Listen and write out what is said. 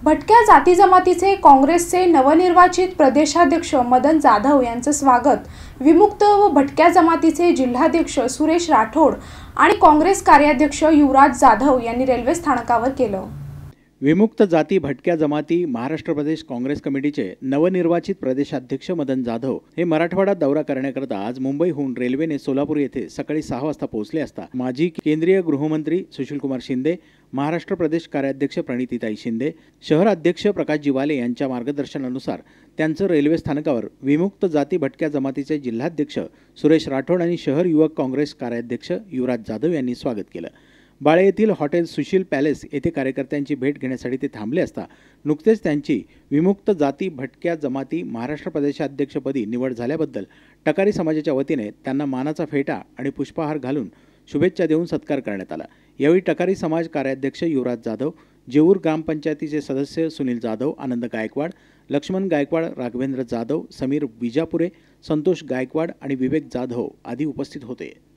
भटक्या जाती जमातीचे काँग्रेसचे नवनिर्वाचित प्रदेशाध्यक्ष मदन जाधव यांचं स्वागत विमुक्त व भटक्या जमातीचे जिल्हाध्यक्ष सुरेश राठोड आणि काँग्रेस कार्याध्यक्ष युवराज जाधव यांनी रेल्वे स्थानकावर केलं। विमुक्त जाती भटक्या जमाती महाराष्ट्र प्रदेश काँग्रेस कमिटीचे नवनिर्वाचित प्रदेशाध्यक्ष मदन जाधव हे मराठवाडा दौरा करण्याकरता आज मुंबईहून रेल्वेने सोलापूर येथे सकाळी 6 वाजता पोहोचले असता माजी केंद्रीय गृहमंत्री सुशीलकुमार शिंदे, महाराष्ट्र प्रदेश कार्याध्यक्ष प्रणितीताई शिंदे, शहर अध्यक्ष प्रकाश जिवाले यांच्या मार्गदर्शनानुसार त्यांचं रेल्वे स्थानकावर विमुक्त जाती भटक्या जमातीचे जिल्हाध्यक्ष सुरेश राठोड आणि शहर युवक काँग्रेस कार्याध्यक्ष युवराज जाधव यांनी स्वागत केलं। बाळे येथील हॉटेल सुशील पॅलेस येथे कार्यकर्त्यांची भेट घेण्यासाठी ते थांबले असता नुकतेच त्यांची विमुक्त जाती भटक्या जमाती महाराष्ट्र प्रदेशाध्यक्षपदी निवड झाल्याबद्दल टकारी समाजाच्या वतीने त्यांना मानाचा फेटा आणि पुष्पहार घालून शुभेच्छा देऊन सत्कार करण्यात आला। यावेळी टकारी समाज कार्याध्यक्ष युवराज जाधव, जेऊर ग्रामपंचायतीचे सदस्य सुनील जाधव, आनंद गायकवाड, लक्ष्मण गायकवाड, राघवेंद्र जाधव, समीर विजापुरे, संतोष गायकवाड आणि विवेक जाधव आदी उपस्थित होते।